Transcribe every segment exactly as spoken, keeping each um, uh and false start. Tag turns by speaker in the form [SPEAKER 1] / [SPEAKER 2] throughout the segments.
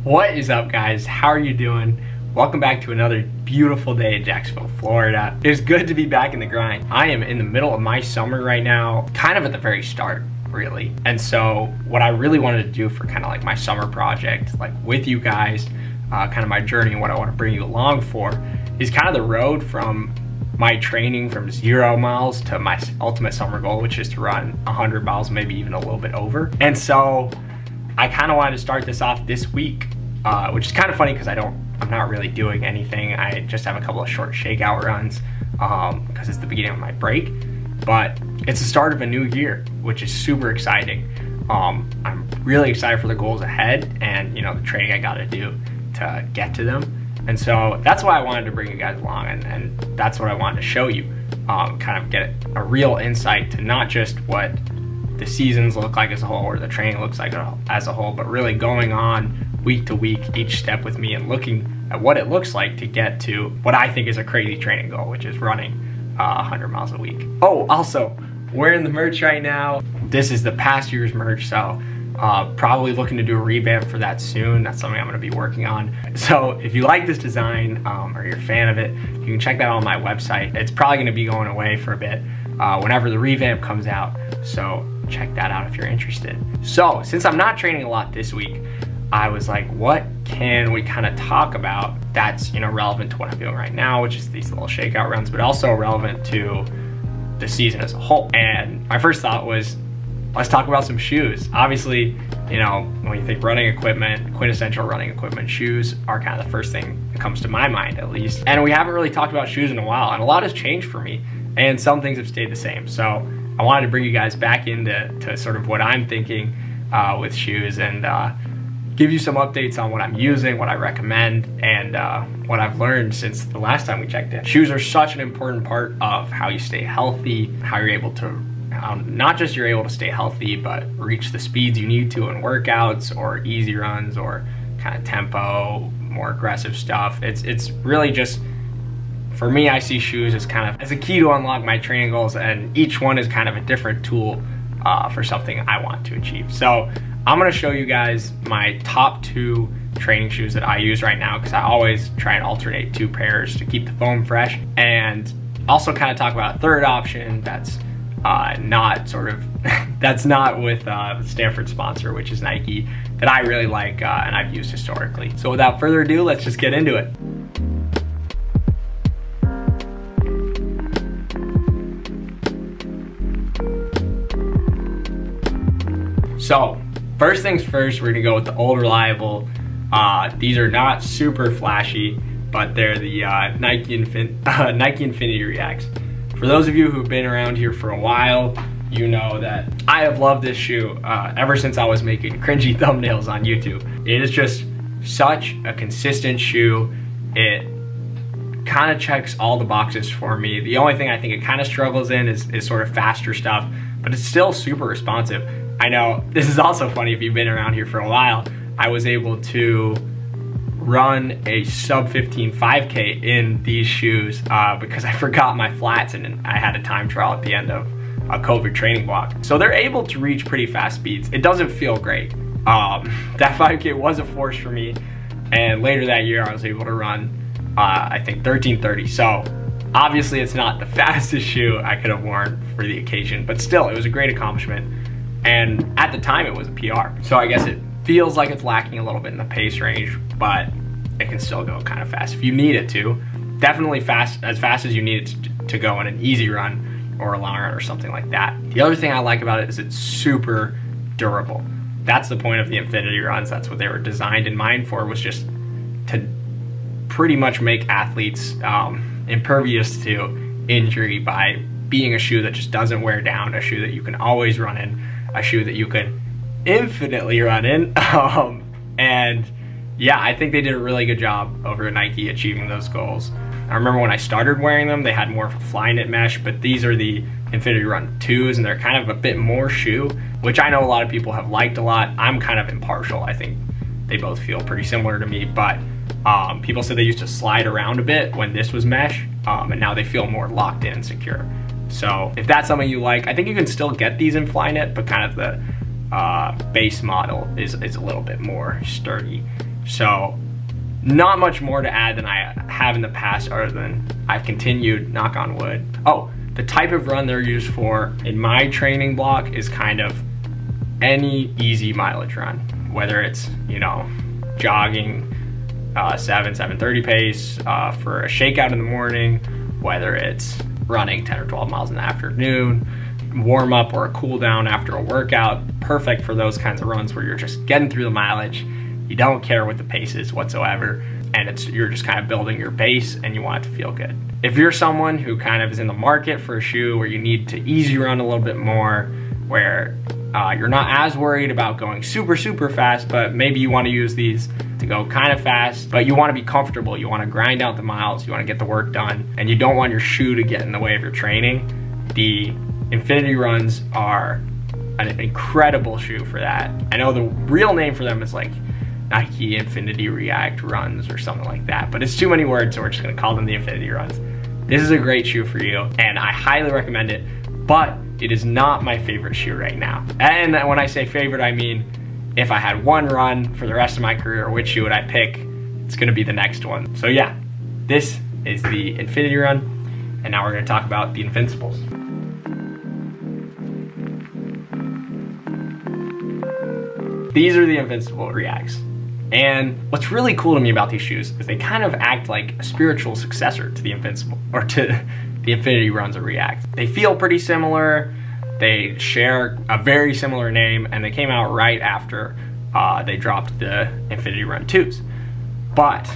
[SPEAKER 1] What is up, guys? How are you doing? Welcome back to another beautiful day in Jacksonville, Florida. It's good to be back in the grind. I am in the middle of my summer right now, kind of at the very start, really. And so what I really wanted to do for kind of like my summer project, like with you guys, uh, kind of my journey and what I want to bring you along for, is kind of the road from my training from zero miles to my ultimate summer goal, which is to run one hundred miles, maybe even a little bit over. And so I kind of wanted to start this off this week, uh, which is kind of funny because I don't, I'm not really doing anything. I just have a couple of short shakeout runs um, because it's the beginning of my break. But it's the start of a new year, which is super exciting. Um, I'm really excited for the goals ahead and, you know, the training I got to do to get to them. And so that's why I wanted to bring you guys along, and, and that's what I wanted to show you, um, kind of get a real insight to not just what the seasons look like as a whole or the training looks like as a whole, but really going on week to week, each step with me and looking at what it looks like to get to what I think is a crazy training goal, which is running uh, one hundred miles a week. Oh, also, wearing the merch right now. This is the past year's merch, so Uh, probably looking to do a revamp for that soon. That's something I'm going to be working on. So if you like this design um, or you're a fan of it, you can check that out on my website. It's probably going to be going away for a bit uh, whenever the revamp comes out. So check that out if you're interested. So since I'm not training a lot this week, I was like, what can we kind of talk about that's, you know, relevant to what I'm doing right now, which is these little shakeout runs, but also relevant to the season as a whole. And my first thought was, let's talk about some shoes. Obviously, you know, when you think running equipment, quintessential running equipment, shoes are kind of the first thing that comes to my mind, at least. And we haven't really talked about shoes in a while, and a lot has changed for me, and some things have stayed the same. So I wanted to bring you guys back into to sort of what I'm thinking uh, with shoes, and uh, give you some updates on what I'm using, what I recommend, and uh, what I've learned since the last time we checked in. Shoes are such an important part of how you stay healthy, how you're able to Um, not just you're able to stay healthy, but reach the speeds you need to in workouts or easy runs or kind of tempo, more aggressive stuff. It's it's really just, for me, I see shoes as kind of as a key to unlock my training goals, and each one is kind of a different tool uh, for something I want to achieve. So I'm gonna show you guys my top two training shoes that I use right now, because I always try and alternate two pairs to keep the foam fresh, and also kind of talk about a third option that's Uh, not sort of, that's not with uh, Stanford sponsor, which is Nike, that I really like uh, and I've used historically. So without further ado, let's just get into it. So first things first, we're gonna go with the old reliable. Uh, these are not super flashy, but they're the uh, Nike, Infin uh, Nike Infinity Reacts. For those of you who've been around here for a while, you know that I have loved this shoe uh, ever since I was making cringy thumbnails on YouTube. It is just such a consistent shoe. It kind of checks all the boxes for me. The only thing I think it kind of struggles in is, is sort of faster stuff, but it's still super responsive. I know this is also funny if you've been around here for a while. I was able to run a sub fifteen five K in these shoes uh, because I forgot my flats and I had a time trial at the end of a COVID training block. So they're able to reach pretty fast speeds. It doesn't feel great. Um, that five K was a force for me, and later that year I was able to run uh, I think thirteen thirty. So obviously it's not the fastest shoe I could have worn for the occasion, but still it was a great accomplishment, and at the time it was a P R. So I guess it feels like it's lacking a little bit in the pace range, but it can still go kind of fast if you need it to. Definitely fast, as fast as you need it to, to go in an easy run or a long run or something like that. The other thing I like about it is it's super durable. That's the point of the Infinity runs. That's what they were designed in mind for, was just to pretty much make athletes um, impervious to injury by being a shoe that just doesn't wear down, a shoe that you can always run in, a shoe that you can infinitely run in. Um, and yeah, I think they did a really good job over at Nike achieving those goals. I remember when I started wearing them, they had more of a fly knit mesh, but these are the Infinity Run twos, and they're kind of a bit more shoe, which I know a lot of people have liked a lot. I'm kind of impartial. I think they both feel pretty similar to me, but um, people said they used to slide around a bit when this was mesh, um, and now they feel more locked in and secure. So if that's something you like, I think you can still get these in fly knit, but kind of the uh, base model is, is a little bit more sturdy. So not much more to add than I have in the past, other than I've continued, knock on wood. Oh, the type of run they're used for in my training block is kind of any easy mileage run, whether it's, you know, jogging uh, seven, seven thirty pace uh, for a shakeout in the morning, whether it's running ten or twelve miles in the afternoon, warm up or a cool down after a workout. Perfect for those kinds of runs where you're just getting through the mileage. You don't care what the pace is whatsoever, and it's you're just kind of building your base and you want it to feel good. If you're someone who kind of is in the market for a shoe where you need to easy run a little bit more, where uh, you're not as worried about going super, super fast, but maybe you want to use these to go kind of fast, but you want to be comfortable, you want to grind out the miles, you want to get the work done, and you don't want your shoe to get in the way of your training, the Infinity runs are an incredible shoe for that. I know the real name for them is like Nike Infinity React runs or something like that, but it's too many words, so we're just gonna call them the Infinity runs. This is a great shoe for you, and I highly recommend it, but it is not my favorite shoe right now. And when I say favorite, I mean, if I had one run for the rest of my career, which shoe would I pick? It's gonna be the next one. So yeah, this is the Infinity run, and now we're gonna talk about the Invincibles. These are the Invincible Reacts. And what's really cool to me about these shoes is they kind of act like a spiritual successor to the Invincible, or to the Infinity runs of React. They feel pretty similar, they share a very similar name, and they came out right after uh, they dropped the Infinity Run twos. But,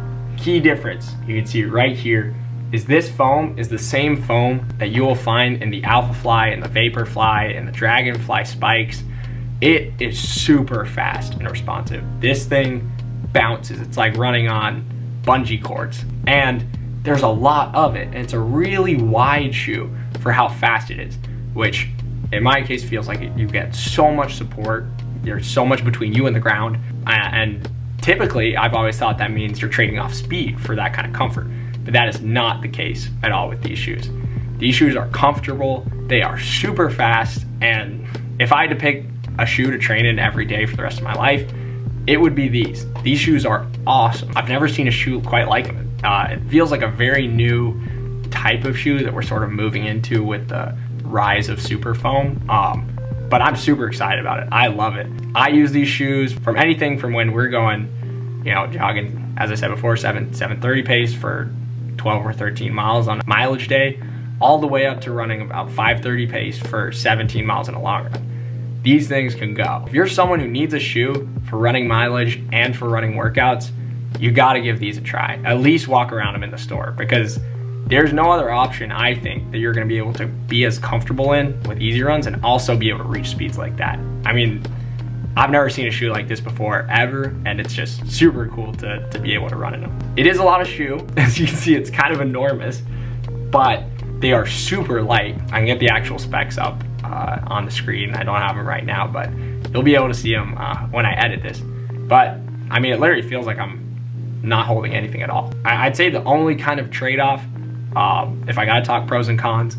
[SPEAKER 1] key difference, you can see right here, is this foam is the same foam that you will find in the Alpha Fly and the Vaporfly and the Dragonfly spikes. It is super fast and responsive. This thing bounces. It's like running on bungee cords. And there's a lot of it. And it's a really wide shoe for how fast it is, which in my case feels like you get so much support. There's so much between you and the ground. And typically, I've always thought that means you're trading off speed for that kind of comfort. But that is not the case at all with these shoes. These shoes are comfortable. They are super fast. And if I had to pick a shoe to train in every day for the rest of my life, it would be these. These shoes are awesome. I've never seen a shoe quite like them. Uh, it feels like a very new type of shoe that we're sort of moving into with the rise of super foam. Um, but I'm super excited about it. I love it. I use these shoes from anything from when we're going, you know, jogging, as I said before, seven, seven thirty pace for twelve or thirteen miles on a mileage day, all the way up to running about five thirty pace for seventeen miles in a long run. These things can go. If you're someone who needs a shoe for running mileage and for running workouts, you gotta give these a try. At least walk around them in the store, because there's no other option, I think, that you're gonna be able to be as comfortable in with easy runs and also be able to reach speeds like that. I mean, I've never seen a shoe like this before, ever, and it's just super cool to, to be able to run in them. It is a lot of shoe. As you can see, it's kind of enormous, but they are super light. I can get the actual specs up uh, on the screen. I don't have them right now, but you'll be able to see them uh, when I edit this. But, I mean, it literally feels like I'm not holding anything at all. I I'd say the only kind of trade-off, um, if I gotta talk pros and cons,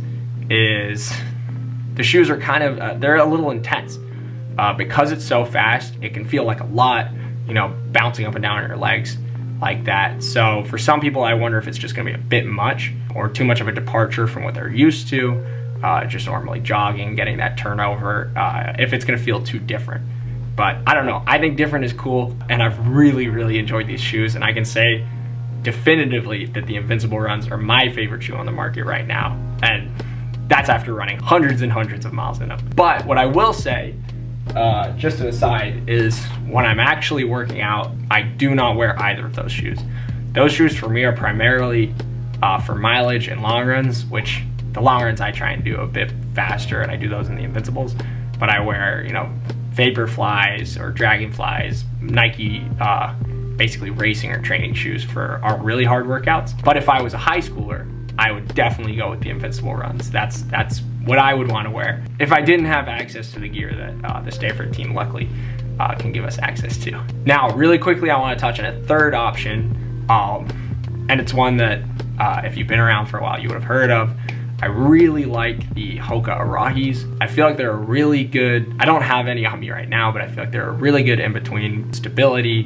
[SPEAKER 1] is the shoes are kind of, uh, they're a little intense. Uh, because it's so fast, it can feel like a lot, you know, bouncing up and down on your legs like that. So for some people, I wonder if it's just gonna be a bit much or too much of a departure from what they're used to, uh, just normally jogging, getting that turnover, uh, if it's gonna feel too different. But I don't know, I think different is cool, and I've really, really enjoyed these shoes, and I can say definitively that the Invincible runs are my favorite shoe on the market right now, and that's after running hundreds and hundreds of miles in them. But what I will say, Uh, just an aside, is when I'm actually working out, I do not wear either of those shoes. Those shoes for me are primarily uh, for mileage and long runs, which the long runs I try and do a bit faster, and I do those in the Invincibles, but I wear, you know, Vaporflies or Dragonflies, Nike, uh, basically racing or training shoes for our really hard workouts. But if I was a high schooler, I would definitely go with the Invincible runs. That's that's what I would want to wear if I didn't have access to the gear that uh, the Stanford team luckily uh, can give us access to. Now, really quickly, I want to touch on a third option, um, and it's one that uh, if you've been around for a while, you would have heard of. I really like the Hoka Arahis. I feel like they're a really good, I don't have any on me right now, but I feel like they're a really good in-between stability,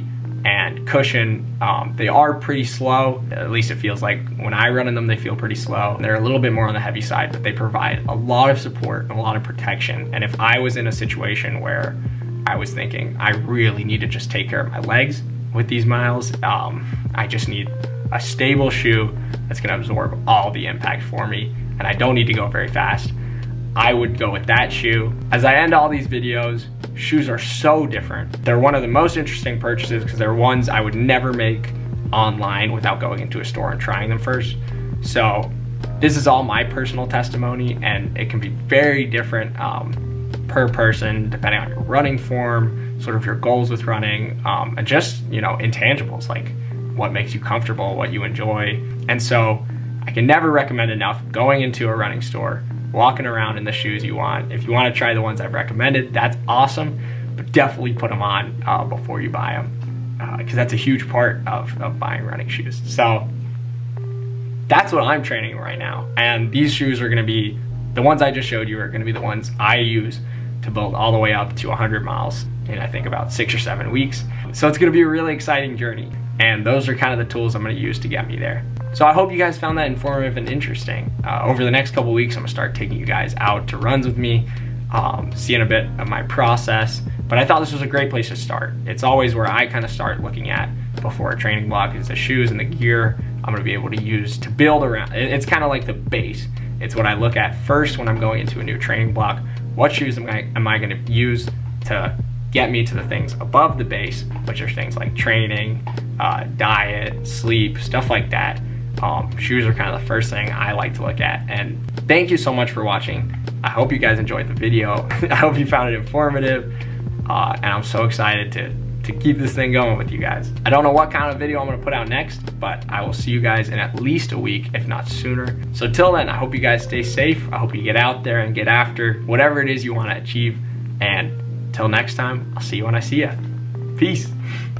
[SPEAKER 1] and cushion. Um, they are pretty slow, at least it feels like when I run in them, they feel pretty slow. They're a little bit more on the heavy side, but they provide a lot of support and a lot of protection. And if I was in a situation where I was thinking I really need to just take care of my legs with these miles, um, I just need a stable shoe that's gonna absorb all the impact for me, and I don't need to go very fast, I would go with that shoe. As I end all these videos, shoes are so different. They're one of the most interesting purchases because they're ones I would never make online without going into a store and trying them first. So this is all my personal testimony, and it can be very different um, per person, depending on your running form, sort of your goals with running, um, and just, you know, intangibles like what makes you comfortable, what you enjoy. And so I can never recommend enough going into a running store, walking around in the shoes you want. If you want to try the ones I've recommended, that's awesome, but definitely put them on uh, before you buy them, because uh, that's a huge part of, of buying running shoes. So that's what I'm training right now, and these shoes are going to be, the ones I just showed you are going to be the ones I use to build all the way up to one hundred miles in I think about six or seven weeks. So it's going to be a really exciting journey, and those are kind of the tools I'm going to use to get me there. So I hope you guys found that informative and interesting. Uh, over the next couple weeks, I'm gonna start taking you guys out to runs with me, um, seeing a bit of my process. But I thought this was a great place to start. It's always where I kind of start looking at before a training block is the shoes and the gear I'm gonna be able to use to build around. It's kind of like the base. It's what I look at first when I'm going into a new training block. What shoes am I, am I gonna use to get me to the things above the base, which are things like training, uh, diet, sleep, stuff like that. Um, shoes are kind of the first thing I like to look at. And thank you so much for watching. I hope you guys enjoyed the video. I hope you found it informative. Uh, and I'm so excited to, to keep this thing going with you guys. I don't know what kind of video I'm gonna put out next, but I will see you guys in at least a week, if not sooner. So till then, I hope you guys stay safe. I hope you get out there and get after whatever it is you wanna achieve. And till next time, I'll see you when I see ya. Peace.